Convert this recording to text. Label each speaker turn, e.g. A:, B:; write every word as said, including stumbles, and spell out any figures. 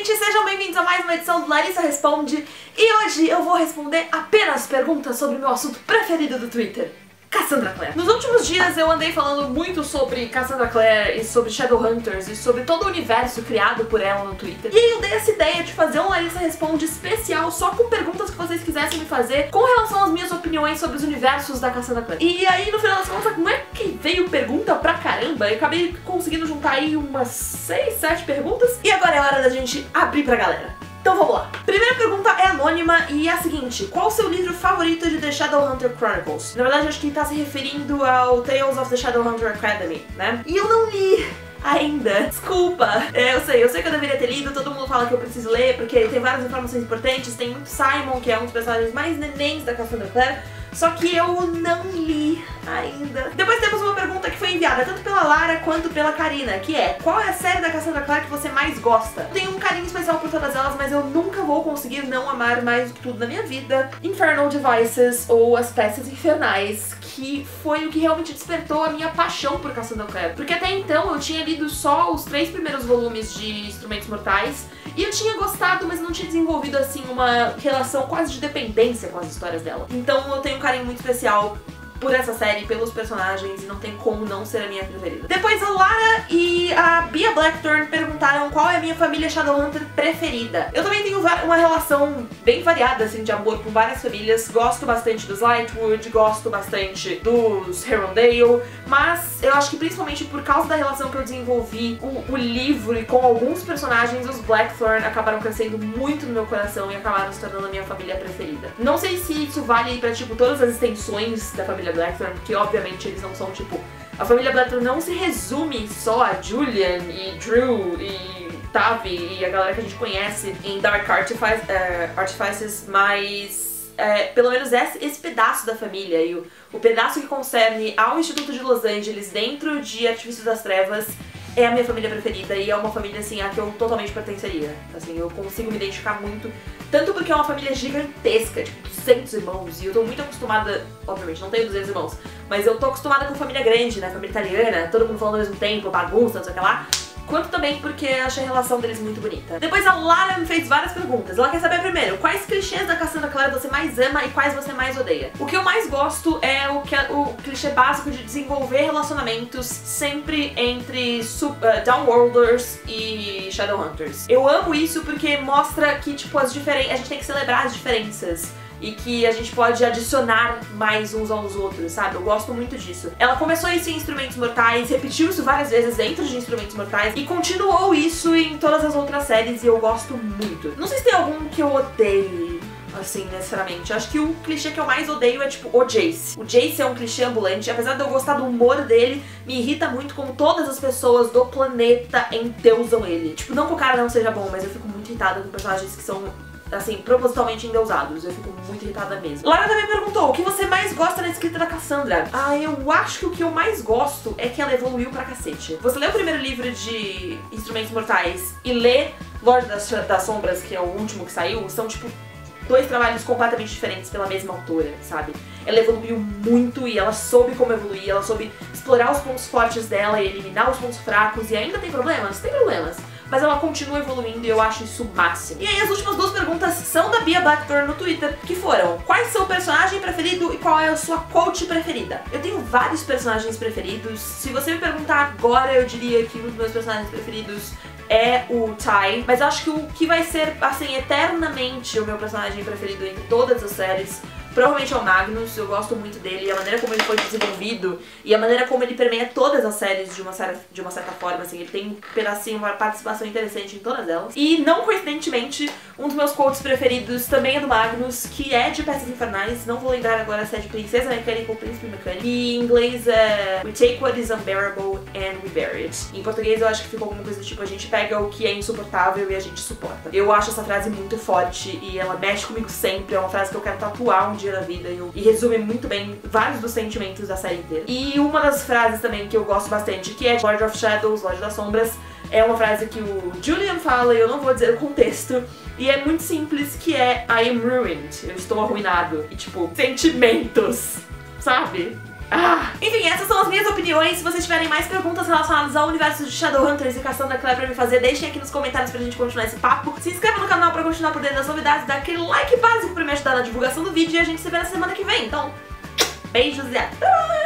A: gente, sejam bem-vindos a mais uma edição do Larissa Responde. E hoje eu vou responder apenas perguntas sobre o meu assunto preferido do Twitter, Cassandra Clare. Nos últimos dias eu andei falando muito sobre Cassandra Clare e sobre Shadowhunters e sobre todo o universo criado por ela no Twitter. E aí eu dei essa ideia de fazer um Larissa Responde especial só com perguntas que vocês quisessem me fazer com relação às minhas opiniões sobre os universos da Cassandra Clare. E aí no final das contas, como é que veio pergunta pra caramba? Eu acabei conseguindo juntar aí umas seis, sete perguntas e agora é hora da gente abrir pra galera. Então vamos lá. Primeira pergunta é anônima e é a seguinte: qual o seu livro favorito de The Shadowhunter Chronicles? Na verdade, acho que ele tá se referindo ao Tales of the Shadowhunter Academy, né? E eu não li ainda. Desculpa. É, eu sei, eu sei que eu deveria ter lido, todo mundo fala que eu preciso ler, porque tem várias informações importantes, tem muito Simon, que é um dos personagens mais nenéns da Cassandra Clare, só que eu não li ainda. Depois temos uma pergunta que foi enviada tanto pela Lara quanto pela Karina, que é: qual é a série da Cassandra Clare que você mais gosta? Tenho um carinho especial por todas elas, mas eu nunca vou conseguir não amar mais do que tudo na minha vida Infernal Devices, ou As Peças Infernais, que foi o que realmente despertou a minha paixão por Cassandra Clare. Porque até então eu tinha lido só os três primeiros volumes de Instrumentos Mortais, e eu tinha gostado, mas não tinha desenvolvido assim uma relação quase de dependência com as histórias dela. Então eu tenho um carinho muito especial por essa série, pelos personagens, e não tem como não ser a minha preferida. Depois a Lara e a Bia Blackthorn perguntaram qual é a minha família Shadowhunter preferida. Eu também tenho uma relação bem variada, assim, de amor com várias famílias. Gosto bastante dos Lightwood, gosto bastante dos Herondale, mas eu acho que principalmente por causa da relação que eu desenvolvi o, o livro e com alguns personagens, os Blackthorn acabaram crescendo muito no meu coração e acabaram se tornando a minha família preferida. Não sei se isso vale pra, tipo, todas as extensões da família Blackthorn, porque obviamente eles não são, tipo, a família Blackthorn não se resume só a Julian e Drew e Tavi e a galera que a gente conhece em Dark Artifice, uh, Artifices, mas é, pelo menos esse, esse pedaço da família e o, o pedaço que concerne ao Instituto de Los Angeles dentro de Artifícios das Trevas é a minha família preferida e é uma família, assim, a que eu totalmente pertenceria. Assim, eu consigo me identificar muito, tanto porque é uma família gigantesca, tipo, duzentos irmãos, e eu tô muito acostumada, obviamente, não tenho duzentos irmãos, mas eu tô acostumada com família grande, né, família italiana, todo mundo falando ao mesmo tempo, bagunça, não sei o que lá, quanto também porque eu achei a relação deles muito bonita. Depois a Lara me fez várias perguntas. Ela quer saber primeiro, quais clichês da Cassandra Clare você mais ama e quais você mais odeia? O que eu mais gosto é o, que, o clichê básico de desenvolver relacionamentos sempre entre uh, Downworlders e Shadowhunters. Eu amo isso porque mostra que, tipo, as diferen- a gente tem que celebrar as diferenças e que a gente pode adicionar mais uns aos outros, sabe? Eu gosto muito disso. Ela começou isso em Instrumentos Mortais, repetiu isso várias vezes dentro de Instrumentos Mortais e continuou isso em todas as outras séries e eu gosto muito. Não sei se tem algum que eu odeie, assim, necessariamente. Acho que o clichê que eu mais odeio é, tipo, o Jace. O Jace é um clichê ambulante, apesar de eu gostar do humor dele, me irrita muito como todas as pessoas do planeta endeusam ele. Tipo, não que o cara não seja bom, mas eu fico muito irritada com personagens que são, assim, propositalmente endeusados. Eu fico muito irritada mesmo. Lara também perguntou: o que você mais gosta da escrita da Cassandra? Ah, eu acho que o que eu mais gosto é que ela evoluiu pra cacete. Você lê o primeiro livro de Instrumentos Mortais e lê Lorde das, das Sombras, que é o último que saiu, são, tipo, dois trabalhos completamente diferentes pela mesma autora, sabe? Ela evoluiu muito e ela soube como evoluir, ela soube explorar os pontos fortes dela e eliminar os pontos fracos, e ainda tem problemas? Tem problemas. Mas ela continua evoluindo e eu acho isso o máximo. E aí as últimas duas perguntas são da Bia Blackthorn no Twitter, que foram: qual é o seu personagem preferido e qual é a sua quote preferida? Eu tenho vários personagens preferidos. Se você me perguntar agora, eu diria que um dos meus personagens preferidos é o Ty, mas acho que o que vai ser, assim, eternamente o meu personagem preferido em todas as séries provavelmente é o Magnus. Eu gosto muito dele, e a maneira como ele foi desenvolvido e a maneira como ele permeia todas as séries de uma, certa, de uma certa forma, assim, ele tem um pedacinho, uma participação interessante em todas elas. E não coincidentemente, um dos meus quotes preferidos também é do Magnus, que é de Peças Infernais. Não vou lembrar agora se é de Princesa Mecânica ou Príncipe Mecânico. E em inglês é We take what is unbearable and we bury it. Em português eu acho que ficou alguma coisa do tipo: a gente pega o que é insuportável e a gente suporta. Eu acho essa frase muito forte e ela mexe comigo sempre. É uma frase que eu quero tatuar um dia na vida e, e resume muito bem vários dos sentimentos da série inteira. E uma das frases também que eu gosto bastante, que é Lord of Shadows, Lorde das Sombras, é uma frase que o Julian fala, e eu não vou dizer o contexto, e é muito simples, que é I am ruined, eu estou arruinado. E, tipo, sentimentos, sabe? Ah. Enfim, essas são as minhas opiniões. Se vocês tiverem mais perguntas relacionadas ao universo de Shadowhunters e Cassandra Clare pra me fazer, deixem aqui nos comentários pra gente continuar esse papo. Se inscreva no canal pra continuar por dentro das novidades, dá aquele like básico pra me ajudar na divulgação do vídeo e a gente se vê na semana que vem. Então, beijos e até!